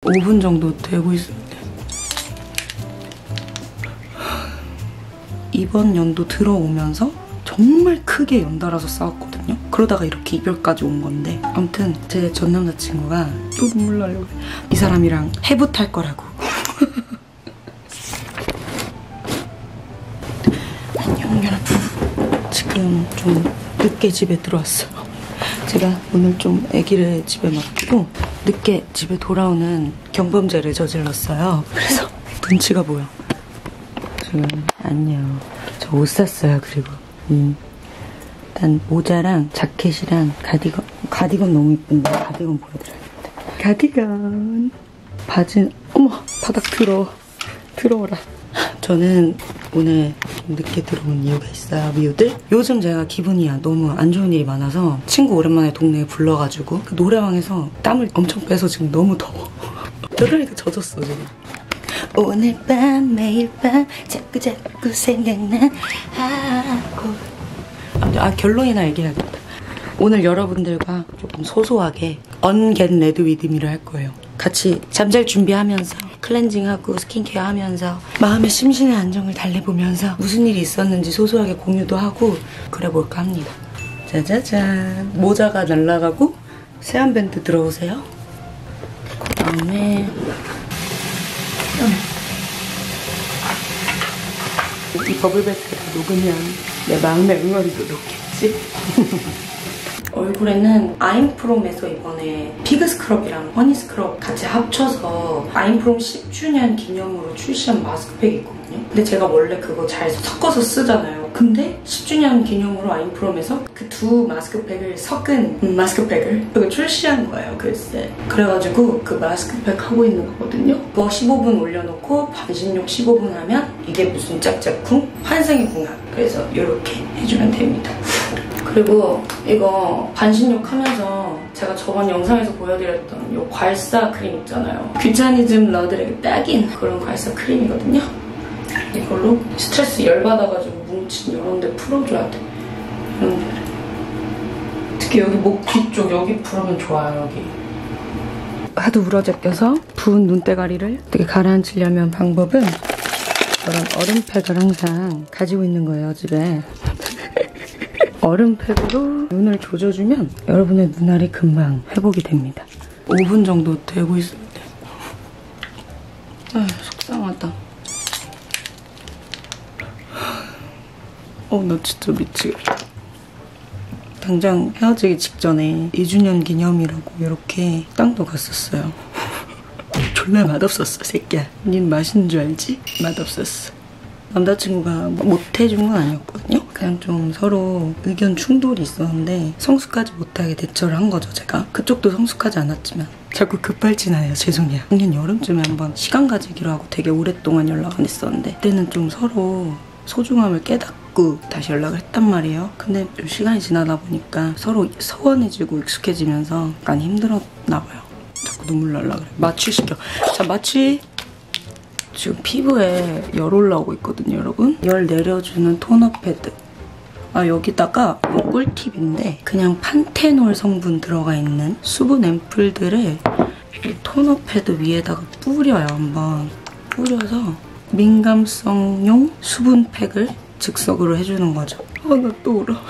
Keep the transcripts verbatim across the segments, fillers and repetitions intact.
오 분 정도 되고 있습니다. 이번 연도 들어오면서 정말 크게 연달아서 싸웠거든요. 그러다가 이렇게 이별까지 온 건데, 아무튼 제 전 남자친구가 또 눈물 나려고 이 사람이랑 해부탈 거라고. 안녕 여러분. 지금 좀 늦게 집에 들어왔어요. 제가 오늘 좀 아기를 집에 맡기고 늦게 집에 돌아오는 경범죄를 저질렀어요. 그래서 눈치가 보여. 지금 안녕. 저 옷 샀어요. 그리고 음. 일단 모자랑 자켓이랑 가디건. 가디건 너무 이쁜데 가디건 보여드려야겠다. 가디건. 바지. 어머 바닥 더러워. 더러워라. 저는 오늘 늦게 들어온 이유가 있어요. 미우들. 요즘 제가 기분이 너무 안 좋은 일이 많아서 친구 오랜만에 동네에 불러가지고 그 노래방에서 땀을 엄청 빼서 지금 너무 더워. 겨드랑이가 젖었어 지금. 오늘 밤 매일 밤 자꾸 자꾸 생각나 하고. 아 결론이나 얘기해야겠다. 오늘 여러분들과 조금 소소하게 언겟 레드 위드미를 할 거예요. 같이 잠잘 준비하면서 클렌징하고 스킨케어 하면서 마음의 심신의 안정을 달래보면서 무슨 일이 있었는지 소소하게 공유도 하고 그래볼까 합니다. 짜자잔. 모자가 날아가고 세안밴드 들어오세요. 그 다음에 이 버블베스가 녹으면 내 마음의 응어리도 녹겠지? 얼굴에는 아임프롬에서 이번에 피그 스크럽이랑 허니 스크럽 같이 합쳐서 아임프롬 십 주년 기념으로 출시한 마스크팩이 있거든요. 근데 제가 원래 그거 잘 섞어서 쓰잖아요. 근데 십 주년 기념으로 아임프롬에서 그 두 마스크팩을 섞은 마스크팩을 그거 출시한 거예요. 글쎄. 그래가지고 그 마스크팩 하고 있는 거거든요. 그거 십오 분 올려놓고 반신욕 십오 분 하면 이게 무슨 짝짝쿵? 환생의 궁합. 그래서 이렇게 해주면 됩니다. 그리고 이거 반신욕 하면서 제가 저번 영상에서 보여드렸던 이 괄사 크림 있잖아요. 귀차니즘 러들에게 딱인 그런 괄사 크림이거든요. 이걸로 스트레스 열받아가지고 뭉친 이런 데 풀어줘야 돼. 이런 데를. 특히 여기 목 뒤쪽 여기 풀으면 좋아요. 여기. 하도 울어제껴서 부은 눈대가리를 어떻게 가라앉히려면 방법은 이런 얼음팩을 항상 가지고 있는 거예요, 집에. 얼음팩으로 눈을 조져주면 여러분의 눈알이 금방 회복이 됩니다. 오 분 정도 되고 있습니다. 아, 속상하다. 어, 나 진짜 미치겠다. 당장 헤어지기 직전에 이 주년 기념이라고 이렇게 땅도 갔었어요. 졸라 맛없었어, 새끼야. 닌 맛있는 줄 알지? 맛없었어. 남자친구가 못해준 건 아니었거든요. 그냥 좀 서로 의견 충돌이 있었는데 성숙하지 못하게 대처를 한 거죠, 제가. 그쪽도 성숙하지 않았지만 자꾸 급발진하네요. 죄송해요. 작년 여름쯤에 한번 시간 가지기로 하고 되게 오랫동안 연락 안 했었는데 그때는 좀 서로 소중함을 깨닫고 다시 연락을 했단 말이에요. 근데 좀 시간이 지나다 보니까 서로 서운해지고 익숙해지면서 약간 힘들었나 봐요. 자꾸 눈물 날라 그래. 마취시켜. 자, 마취. 지금 피부에 열 올라오고 있거든요, 여러분. 열 내려주는 토너 패드. 아, 여기다가 뭐 꿀팁인데 그냥 판테놀 성분 들어가 있는 수분 앰플들을 이 토너 패드 위에다가 뿌려요, 한번. 뿌려서 민감성용 수분팩을 즉석으로 해주는 거죠. 아, 나 또 울어.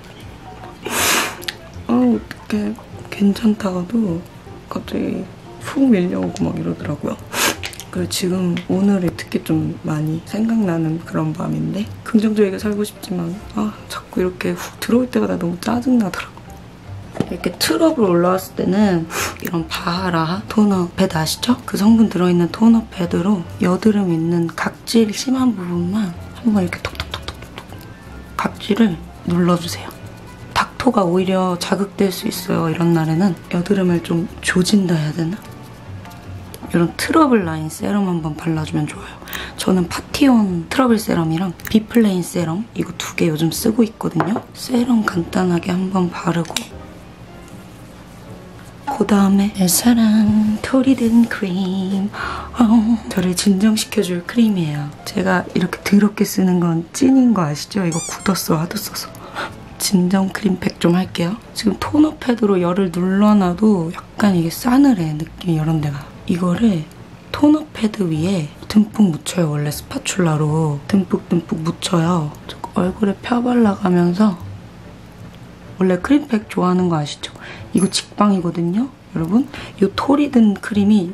아, 어떡해. 괜찮다가도 갑자기 훅 밀려오고 막 이러더라고요. 그리고 지금 오늘이 특히 좀 많이 생각나는 그런 밤인데 긍정적이게 살고 싶지만 아 자꾸 이렇게 훅 들어올 때마다 너무 짜증나더라고. 이렇게 트러블 올라왔을 때는 이런 바하라 토너 패드 아시죠? 그 성분 들어있는 토너 패드로 여드름 있는 각질 심한 부분만 한번 이렇게 톡톡톡톡톡 각질을 눌러주세요. 닥토가 오히려 자극될 수 있어요. 이런 날에는 여드름을 좀 조진다 해야 되나? 이런 트러블 라인 세럼 한번 발라주면 좋아요. 저는 파티온 트러블 세럼이랑 비플레인 세럼 이거 두 개 요즘 쓰고 있거든요. 세럼 간단하게 한번 바르고 그 다음에 내 사랑 털이 든 크림 어, 저를 진정시켜줄 크림이에요. 제가 이렇게 더럽게 쓰는 건 찐인 거 아시죠? 이거 굳었어, 하도 써서. 진정 크림팩 좀 할게요. 지금 토너 패드로 열을 눌러놔도 약간 이게 싸늘해, 느낌이 이런 데가. 이거를 토너 패드 위에 듬뿍 묻혀요. 원래 스파츌라로 듬뿍듬뿍 묻혀요. 얼굴에 펴발라가면서 원래 크림팩 좋아하는 거 아시죠? 이거 직방이거든요. 여러분, 이 토리든 크림이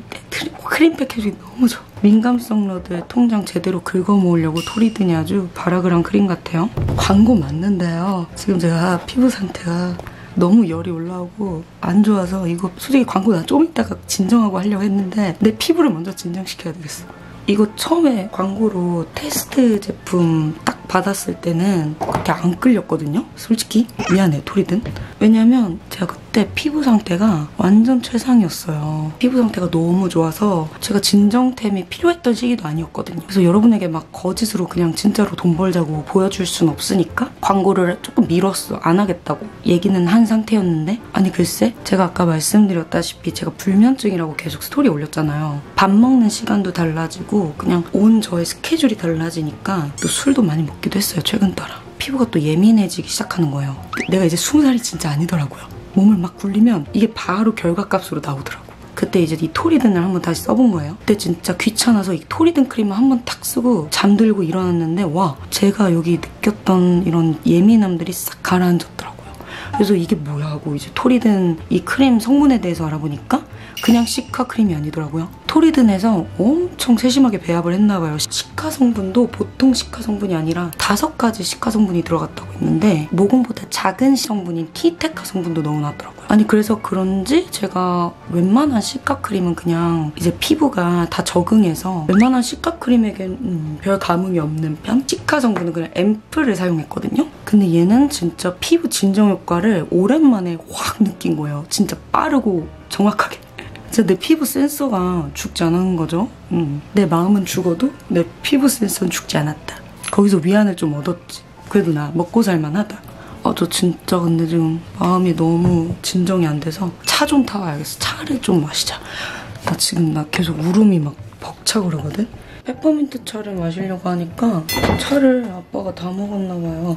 크림팩 해주기 너무 좋아. 민감성 러드 통장 제대로 긁어 모으려고 토리든이 아주 바라그란 크림 같아요. 광고 맞는데요. 지금 제가 피부 상태가 너무 열이 올라오고 안 좋아서 이거 솔직히 광고 나 좀 이따가 진정하고 하려고 했는데 내 피부를 먼저 진정시켜야 되겠어. 이거 처음에 광고로 테스트 제품 딱 받았을 때는 그렇게 안 끌렸거든요. 솔직히 미안해 토리든. 왜냐면 제가 그때 피부 상태가 완전 최상이었어요. 피부 상태가 너무 좋아서 제가 진정템이 필요했던 시기도 아니었거든요. 그래서 여러분에게 막 거짓으로 그냥 진짜로 돈 벌자고 보여줄 순 없으니까 광고를 조금 미뤘어. 안 하겠다고 얘기는 한 상태였는데 아니 글쎄 제가 아까 말씀드렸다시피 제가 불면증이라고 계속 스토리 올렸잖아요. 밥 먹는 시간도 달라지고 그냥 온 저의 스케줄이 달라지니까 또 술도 많이 먹기도 했어요. 최근 따라 피부가 또 예민해지기 시작하는 거예요. 내가 이제 스무 살이 진짜 아니더라고요. 몸을 막 굴리면 이게 바로 결과값으로 나오더라고. 그때 이제 이 토리든을 한번 다시 써본 거예요. 그때 진짜 귀찮아서 이 토리든 크림을 한번 탁 쓰고 잠들고 일어났는데 와 제가 여기 느꼈던 이런 예민함들이 싹 가라앉았더라고요. 그래서 이게 뭐야 하고 이제 토리든 이 크림 성분에 대해서 알아보니까 그냥 시카 크림이 아니더라고요. 토리든에서 엄청 세심하게 배합을 했나봐요. 시카 성분도 보통 시카 성분이 아니라 다섯 가지 시카 성분이 들어갔다고 했는데 모공보다 작은 성분인 티테카 성분도 넣어놨더라고요. 아니 그래서 그런지 제가 웬만한 시카 크림은 그냥 이제 피부가 다 적응해서 웬만한 시카 크림에겐 음, 별 감흥이 없는 편? 시카 성분은 그냥 앰플을 사용했거든요. 근데 얘는 진짜 피부 진정 효과를 오랜만에 확 느낀 거예요. 진짜 빠르고 정확하게. 진짜 내 피부 센서가 죽지 않은 거죠. 음. 내 마음은 죽어도 내 피부 센서는 죽지 않았다. 거기서 위안을 좀 얻었지. 그래도 나 먹고 살만하다. 아, 저 진짜 근데 지금 마음이 너무 진정이 안 돼서 차 좀 타와야겠어. 차를 좀 마시자. 나 지금 나 계속 울음이 막 벅차 그러거든. 페퍼민트 차를 마시려고 하니까 차를 아빠가 다 먹었나 봐요.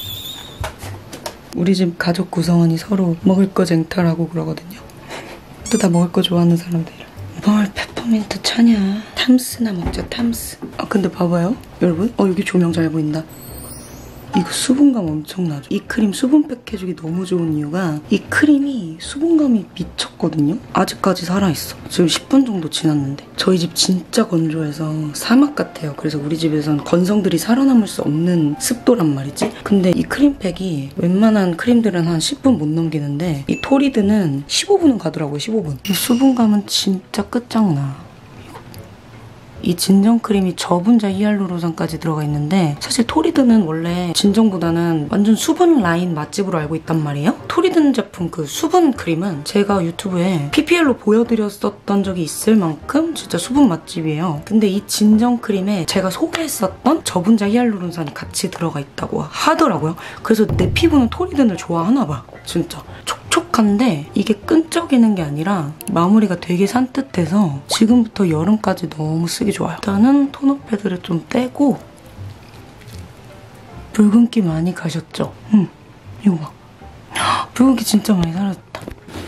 우리 집 가족 구성원이 서로 먹을 거 쟁탈하고 그러거든요. 또 다 먹을 거 좋아하는 사람들이라. 뭘 페퍼민트 차냐. 탐스나 먹자 탐스. 아 근데 봐봐요 여러분. 어 여기 조명 잘 보인다. 이거 수분감 엄청나죠. 이 크림 수분팩 해주기 너무 좋은 이유가 이 크림이 수분감이 미쳤거든요. 아직까지 살아있어. 지금 십 분 정도 지났는데 저희 집 진짜 건조해서 사막 같아요. 그래서 우리 집에선 건성들이 살아남을 수 없는 습도란 말이지. 근데 이 크림팩이 웬만한 크림들은 한 십 분 못 넘기는데 이 토리든은 십오 분은 가더라고요. 십오 분. 이 수분감은 진짜 끝장나. 이 진정 크림이 저분자 히알루론산까지 들어가 있는데 사실 토리든은 원래 진정보다는 완전 수분 라인 맛집으로 알고 있단 말이에요. 토리든 제품 그 수분 크림은 제가 유튜브에 피피엘로 보여드렸었던 적이 있을 만큼 진짜 수분 맛집이에요. 근데 이 진정 크림에 제가 소개했었던 저분자 히알루론산이 같이 들어가 있다고 하더라고요. 그래서 내 피부는 토리든을 좋아하나 봐. 진짜 촉촉한데 이게 끈적이는 게 아니라 마무리가 되게 산뜻해서 지금부터 여름까지 너무 쓰기 좋아요. 일단은 토너 패드를 좀 떼고 붉은기 많이 가셨죠? 응, 이거 봐. 붉은기 진짜 많이 사라졌다.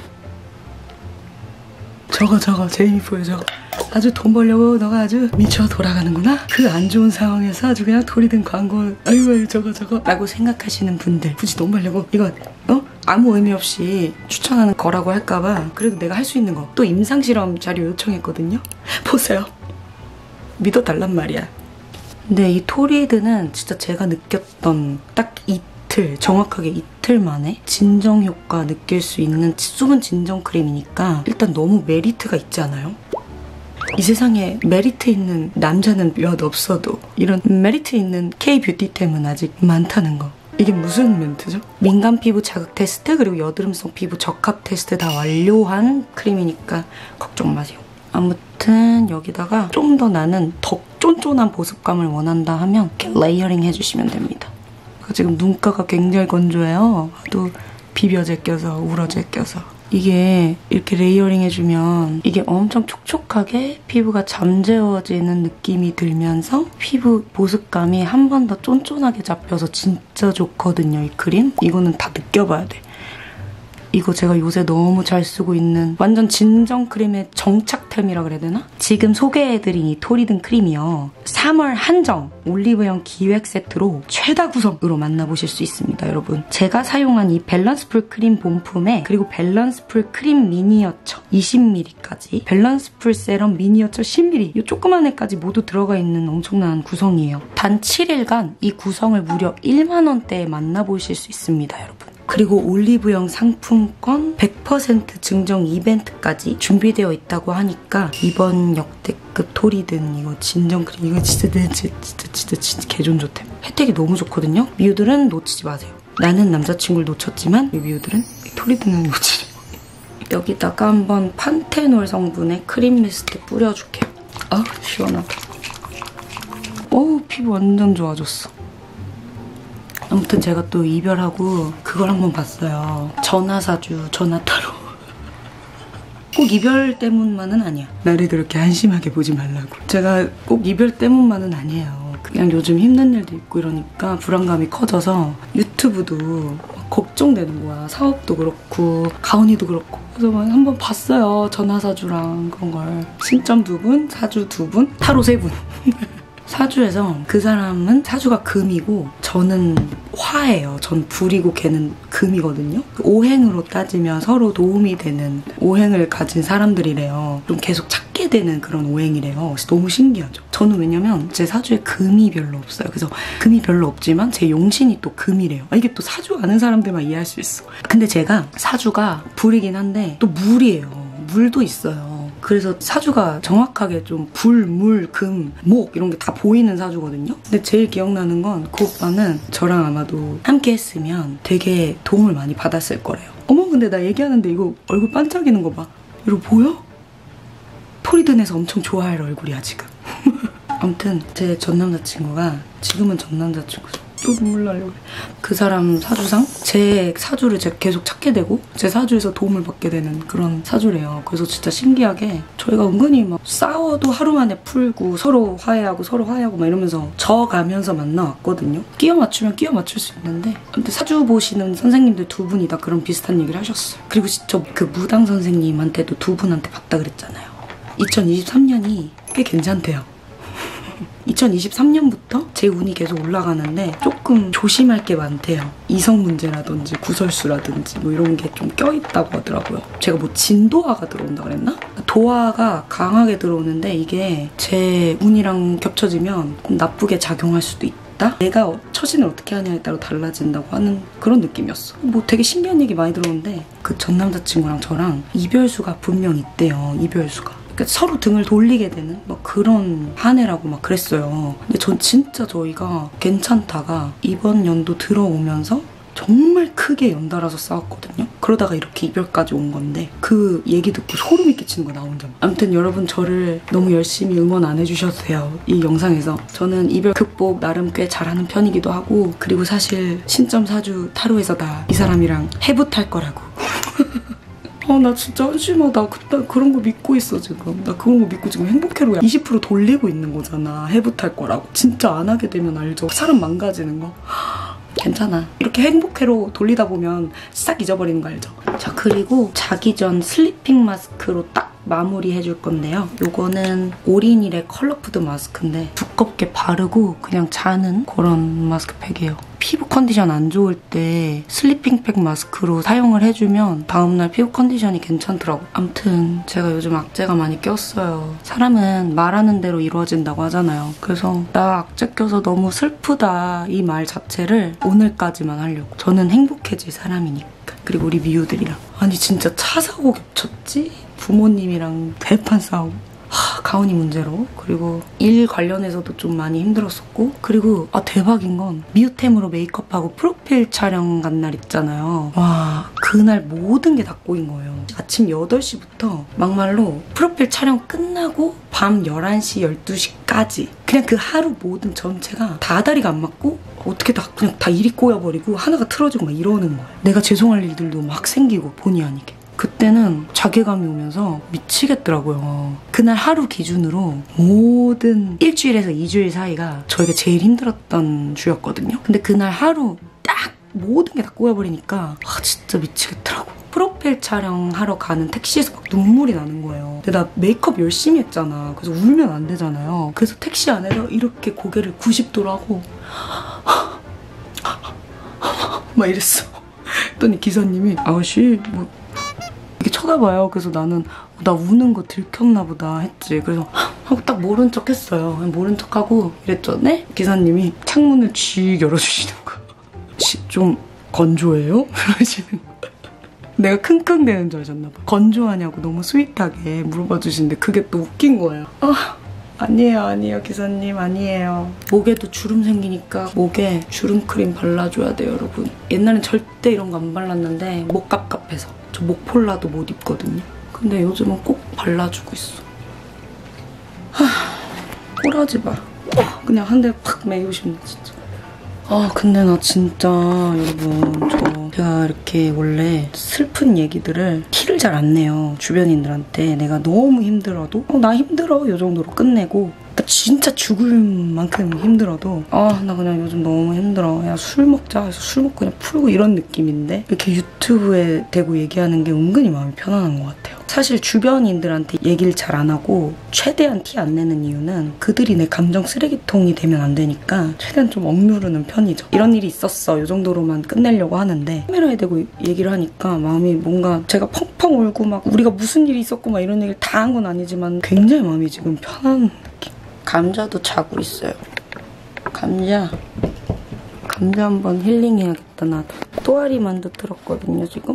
저거 저거 제이미포의 저거. 아주 돈 벌려고 너가 아주 미쳐 돌아가는구나? 그 안 좋은 상황에서 아주 그냥 토리든 광고 아이고 아이고 저거 저거 라고 생각하시는 분들 굳이 돈 벌려고 이거 어? 아무 의미 없이 추천하는 거라고 할까봐 그래도 내가 할 수 있는 거 또 임상실험 자료 요청했거든요. 보세요. 믿어달란 말이야. 근데 이 토리든은 진짜 제가 느꼈던 딱 이틀 정확하게 이틀 만에 진정 효과 느낄 수 있는 수분 진정 크림이니까 일단 너무 메리트가 있지 않아요? 이 세상에 메리트 있는 남자는 몇 없어도 이런 메리트 있는 K-뷰티템은 아직 많다는 거. 이게 무슨 멘트죠? 민감 피부 자극 테스트 그리고 여드름성 피부 적합 테스트 다 완료한 크림이니까 걱정 마세요. 아무튼 여기다가 좀 더 나는 더 쫀쫀한 보습감을 원한다 하면 이렇게 레이어링 해주시면 됩니다. 지금 눈가가 굉장히 건조해요. 또 비벼제 껴서 우러제 껴서. 이게 이렇게 레이어링 해주면 이게 엄청 촉촉하게 피부가 잠재워지는 느낌이 들면서 피부 보습감이 한 번 더 쫀쫀하게 잡혀서 진짜 좋거든요, 이 크림. 이거는 다 느껴봐야 돼. 이거 제가 요새 너무 잘 쓰고 있는 완전 진정 크림의 정착템이라 그래야 되나? 지금 소개해드린 이 토리든 크림이요. 삼월 한정 올리브영 기획 세트로 최다 구성으로 만나보실 수 있습니다, 여러분. 제가 사용한 이 밸런스풀 크림 본품에 그리고 밸런스풀 크림 미니어처 이십 밀리리터까지 밸런스풀 세럼 미니어처 십 밀리리터 이 조그만 애까지 모두 들어가 있는 엄청난 구성이에요. 단 칠 일간 이 구성을 무려 일만 원대에 만나보실 수 있습니다, 여러분. 그리고 올리브영 상품권 백 퍼센트 증정 이벤트까지 준비되어 있다고 하니까 이번 역대급 토리든 이거 진정 크림 이거 진짜 진짜 진짜 진짜, 진짜 개존 좋템. 혜택이 너무 좋거든요. 미우들은 놓치지 마세요. 나는 남자친구를 놓쳤지만 이 미우들은 토리든은 놓치지. 여기다가 한번 판테놀 성분의 크림 미스트 뿌려줄게요. 아 시원하다. 어우 피부 완전 좋아졌어. 아무튼 제가 또 이별하고 그걸 한번 봤어요. 전화사주, 전화타로. 꼭 이별 때문만은 아니야. 나를 그렇게 한심하게 보지 말라고. 제가 꼭 이별 때문만은 아니에요. 그냥 요즘 힘든 일도 있고 이러니까 불안감이 커져서 유튜브도 걱정되는 거야. 사업도 그렇고 가온이도 그렇고. 그래서 막 한번 봤어요. 전화사주랑 그런 걸. 신점 두 분, 사주 두 분, 타로 세 분. 사주에서 그 사람은 사주가 금이고 저는 화예요. 전 불이고 걔는 금이거든요. 오행으로 따지면 서로 도움이 되는 오행을 가진 사람들이래요. 좀 계속 찾게 되는 그런 오행이래요. 그래서 너무 신기하죠. 저는 왜냐면 제 사주에 금이 별로 없어요. 그래서 금이 별로 없지만 제 용신이 또 금이래요. 아, 이게 또 사주 아는 사람들만 이해할 수 있어. 근데 제가 사주가 불이긴 한데 또 물이에요. 물도 있어요. 그래서 사주가 정확하게 좀 불, 물, 금, 목 이런 게 다 보이는 사주거든요. 근데 제일 기억나는 건 그 오빠는 저랑 아마도 함께 했으면 되게 도움을 많이 받았을 거래요. 어머 근데 나 얘기하는데 이거 얼굴 반짝이는 거 봐. 이거 보여? 토리든에서 엄청 좋아할 얼굴이야 지금. 아무튼 제 전 남자친구가 지금은 전 남자친구죠. 또 눈물 나려고 그래. 그 사람 사주상 제 사주를 제가 계속 찾게 되고 제 사주에서 도움을 받게 되는 그런 사주래요. 그래서 진짜 신기하게 저희가 은근히 막 싸워도 하루 만에 풀고 서로 화해하고 서로 화해하고 막 이러면서 져가면서 만나왔거든요. 끼워 맞추면 끼워 맞출 수 있는데 근데 사주 보시는 선생님들 두 분이 다 그런 비슷한 얘기를 하셨어요. 그리고 진짜 그 무당 선생님한테도 두 분한테 봤다 그랬잖아요. 이천이십삼 년이 꽤 괜찮대요. 이천이십삼 년부터 제 운이 계속 올라가는데 조금 조심할 게 많대요. 이성 문제라든지 구설수라든지 뭐 이런 게 좀 껴있다고 하더라고요. 제가 뭐 진도화가 들어온다 그랬나? 도화가 강하게 들어오는데 이게 제 운이랑 겹쳐지면 나쁘게 작용할 수도 있다. 내가 처신을 어떻게 하냐에 따라 달라진다고 하는 그런 느낌이었어. 뭐 되게 신기한 얘기 많이 들었는데 그 전 남자친구랑 저랑 이별수가 분명 있대요. 이별수가. 그러니까 서로 등을 돌리게 되는 막 그런 한 해라고 막 그랬어요. 근데 전 진짜 저희가 괜찮다가 이번 연도 들어오면서 정말 크게 연달아서 싸웠거든요. 그러다가 이렇게 이별까지 온 건데 그 얘기 듣고 소름이 끼치는 거 나 혼자. 아무튼 여러분 저를 너무 열심히 응원 안 해주셔도 돼요. 이 영상에서. 저는 이별 극복 나름 꽤 잘하는 편이기도 하고 그리고 사실 신점 사주 타로에서 나 이 사람이랑 해붙할 거라고. 아, 나 진짜 한심하다. 그때 그런 거 믿고 있어, 지금. 나 그런 거 믿고 지금 행복해로 이십 퍼센트 돌리고 있는 거잖아. 해붙할 거라고. 진짜 안 하게 되면 알죠. 사람 망가지는 거. 괜찮아. 이렇게 행복해로 돌리다 보면 싹 잊어버리는 거 알죠? 자, 그리고 자기 전 슬리핑 마스크로 딱 마무리 해줄 건데요. 요거는 올인일의 컬러푸드 마스크인데 두껍게 바르고 그냥 자는 그런 마스크팩이에요. 피부 컨디션 안 좋을 때 슬리핑팩 마스크로 사용을 해주면 다음날 피부 컨디션이 괜찮더라고. 아무튼 제가 요즘 악재가 많이 꼈어요. 사람은 말하는 대로 이루어진다고 하잖아요. 그래서 나 악재 껴서 너무 슬프다 이 말 자체를 오늘까지만 하려고. 저는 행복해질 사람이니까. 그리고 우리 미우들이랑. 아니 진짜 차 사고 겹쳤지? 부모님이랑 대판 싸움. 하, 가온이 문제로. 그리고 일 관련해서도 좀 많이 힘들었었고 그리고 아 대박인 건 미우템으로 메이크업하고 프로필 촬영 간 날 있잖아요. 와 그날 모든 게 다 꼬인 거예요. 아침 여덟 시부터 막말로 프로필 촬영 끝나고 밤 열한 시, 열두 시까지 그냥 그 하루 모든 전체가 다 다리가 안 맞고 어떻게 다 그냥 다 일이 꼬여버리고 하나가 틀어지고 막 이러는 거예요. 내가 죄송할 일들도 막 생기고 본의 아니게. 그때는 자괴감이 오면서 미치겠더라고요. 그날 하루 기준으로 모든 일주일에서 이주일 사이가 저희가 제일 힘들었던 주였거든요. 근데 그날 하루 딱 모든 게 다 꼬여버리니까 아 진짜 미치겠더라고. 프로 프로필 촬영하러 가는 택시에서 막 눈물이 나는 거예요. 근데 나 메이크업 열심히 했잖아. 그래서 울면 안 되잖아요. 그래서 택시 안에서 이렇게 고개를 구십 도로 하고 막 이랬어. 그랬더니 기사님이 아가씨 뭐 이렇게 쳐다봐요. 그래서 나는 나 우는 거 들켰나 보다 했지. 그래서 하고 딱 모른 척 했어요. 모른 척 하고 이랬죠. 네? 기사님이 창문을 쥐 열어주시는 거야. 좀 건조해요? 그러시는 거야. 내가 킁킁대는 줄 아셨나 봐. 건조하냐고 너무 스윗하게 물어봐 주시는데 그게 또 웃긴 거예요. 아, 아니에요 아니에요 기사님 아니에요. 목에도 주름 생기니까 목에 주름 크림 발라줘야 돼요 여러분. 옛날엔 절대 이런 거 안 발랐는데 목 갑갑해서 저 목폴라도 못 입거든요. 근데 요즘은 꼭 발라주고 있어. 하, 꼴하지 마. 그냥 한 대 팍 매고 싶네 진짜. 아 근데 나 진짜 여러분 저 제가 이렇게 원래 슬픈 얘기들을 티를 잘 안 내요. 주변인들한테 내가 너무 힘들어도 어, 나 힘들어 이 정도로 끝내고 나 진짜 죽을 만큼 힘들어도 아 나 그냥 요즘 너무 힘들어 야 술 먹자 해서 술 먹고 그냥 풀고 이런 느낌인데 이렇게 유튜브에 대고 얘기하는 게 은근히 마음이 편안한 것 같아요. 사실 주변인들한테 얘기를 잘 안 하고 최대한 티 안 내는 이유는 그들이 내 감정 쓰레기통이 되면 안 되니까 최대한 좀 억누르는 편이죠. 이런 일이 있었어 이 정도로만 끝내려고 하는데 카메라에 대고 얘기를 하니까 마음이 뭔가 제가 펑펑 울고 막 우리가 무슨 일이 있었고 막 이런 얘기를 다 한 건 아니지만 굉장히 마음이 지금 편한 느낌. 감자도 자고 있어요. 감자 감자 한번 힐링해야겠다 나도. 또아리 만두 틀었거든요 지금.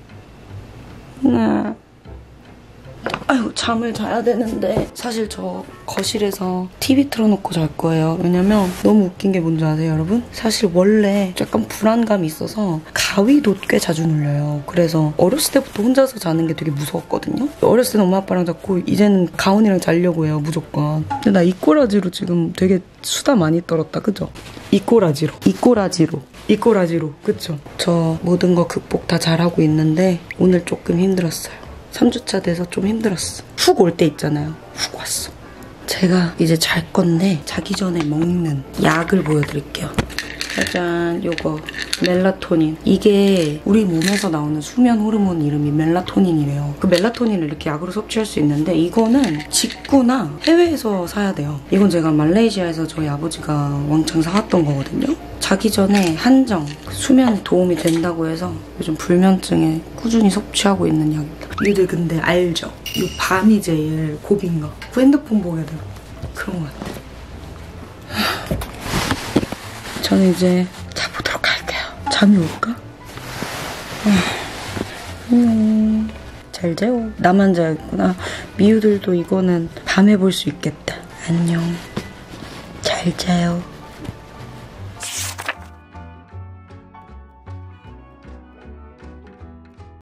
네. 아이고 잠을 자야 되는데 사실 저 거실에서 티비 틀어놓고 잘 거예요. 왜냐면 너무 웃긴 게 뭔지 아세요 여러분? 사실 원래 약간 불안감이 있어서 가위도 꽤 자주 눌려요. 그래서 어렸을 때부터 혼자서 자는 게 되게 무서웠거든요. 어렸을 때는 엄마 아빠랑 잤고 이제는 가온이랑 자려고 해요 무조건. 근데 나 이 꼬라지로 지금 되게 수다 많이 떨었다 그죠? 이 꼬라지로 이 꼬라지로 이 꼬라지로 그쵸? 저 모든 거 극복 다 잘하고 있는데 오늘 조금 힘들었어요. 삼 주차 돼서 좀 힘들었어. 훅 올 때 있잖아요. 훅 왔어. 제가 이제 잘 건데 자기 전에 먹는 약을 보여드릴게요. 짜잔 요거 멜라토닌. 이게 우리 몸에서 나오는 수면 호르몬 이름이 멜라토닌이래요. 그 멜라토닌을 이렇게 약으로 섭취할 수 있는데 이거는 직구나 해외에서 사야 돼요. 이건 제가 말레이시아에서 저희 아버지가 왕창 사왔던 거거든요. 자기 전에 한정 수면에 도움이 된다고 해서 요즘 불면증에 꾸준히 섭취하고 있는 약입니다. 니들 근데 알죠? 이 밤이 제일 고비인 거. 그 핸드폰 보게 되고 그런 것 같아. 저는 이제 자보도록 할게요. 잠이 올까? 안녕. 잘 자요. 나만 자야겠구나. 미우들도 이거는 밤에 볼 수 있겠다. 안녕. 잘 자요.